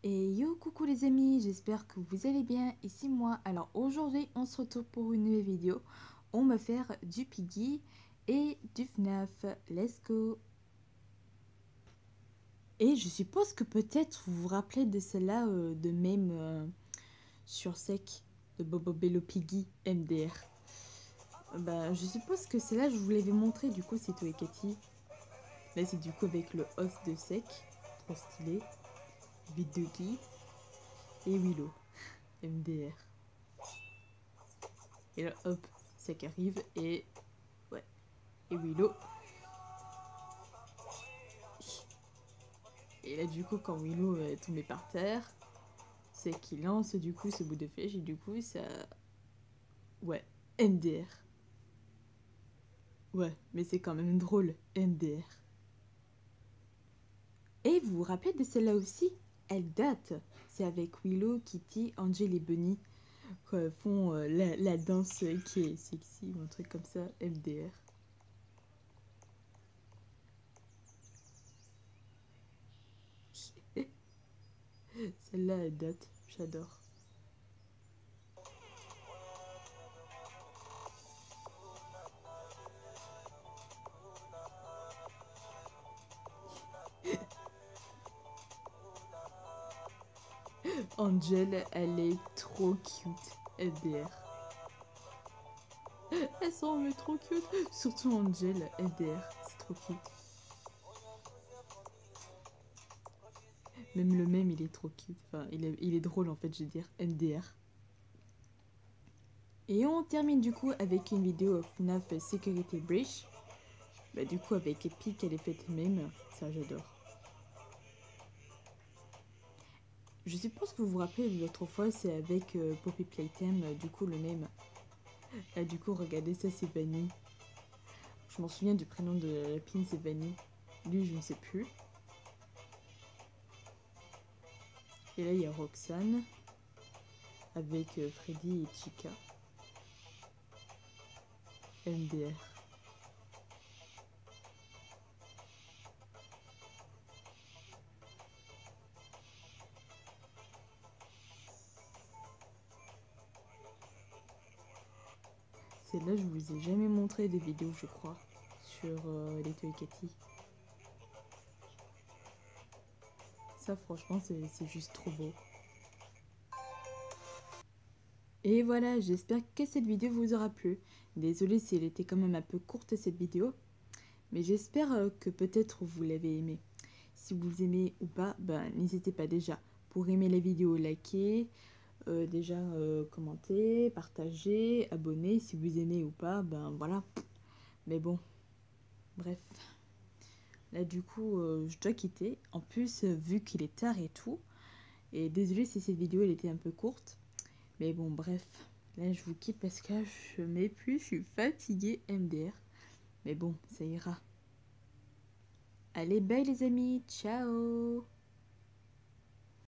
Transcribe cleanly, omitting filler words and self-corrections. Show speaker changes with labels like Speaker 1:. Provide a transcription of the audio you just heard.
Speaker 1: Et yo, coucou les amis, j'espère que vous allez bien, ici moi. Alors aujourd'hui, on se retrouve pour une nouvelle vidéo. On va faire du Piggy et du FNAF. Let's go! Et je suppose que peut-être vous vous rappelez de celle-là, de même sur Sec, de Bobo Bello Piggy MDR. Bah, je suppose que celle-là, je vous l'avais montré, du coup, c'est toi et Cathy. Là, c'est du coup avec le host de Sec, trop stylé. Vidoggy et Willow MDR. Et là, hop, Sec arrive et... Ouais. Et Willow. Et là, du coup, quand Willow est tombé par terre, c'est qu'il lance du coup ce bout de flèche et du coup, ça... Ouais, MDR. Ouais, mais c'est quand même drôle, MDR. Et vous vous rappelez de celle-là aussi? Elle date. C'est avec Willow, Kitty, Angel et Bunny qui font la danse qui est sexy ou un truc comme ça, MDR. Celle-là, elle date. J'adore. Angel, elle est trop cute. MDR. Elles sont mais trop cute. Surtout Angel, MDR. C'est trop cute. Même le mème, il est trop cute. Enfin, il est drôle en fait, je veux dire. MDR. Et on termine du coup avec une vidéo FNAF Security Breach. Bah, du coup, avec Epic, elle est faite même. Ça, j'adore. Je suppose que vous vous rappelez l'autre fois, c'est avec Poppy Playtime, du coup, le même. Là, du coup, regardez ça, c'est Vanny. Je m'en souviens du prénom de la pin, c'est Vanny. Lui, je ne sais plus. Et là, il y a Roxane avec Freddy et Chica. MDR. Celle-là, je vous ai jamais montré des vidéos, je crois, sur les Toy Cathy. Ça, franchement, c'est juste trop beau. Et voilà, j'espère que cette vidéo vous aura plu. Désolée si elle était quand même un peu courte, cette vidéo. Mais j'espère que peut-être vous l'avez aimée. Si vous aimez ou pas, ben, n'hésitez pas déjà. Pour aimer la vidéo, likez, déjà commenter, partager, abonner. Si vous aimez ou pas, ben voilà. Mais bon, bref. Là, du coup, je dois quitter. En plus, vu qu'il est tard et tout. Et désolée si cette vidéo, elle était un peu courte. Mais bon, bref. Là, je vous quitte parce que je m'épuise, je suis fatiguée, MDR. Mais bon, ça ira. Allez, bye les amis, ciao!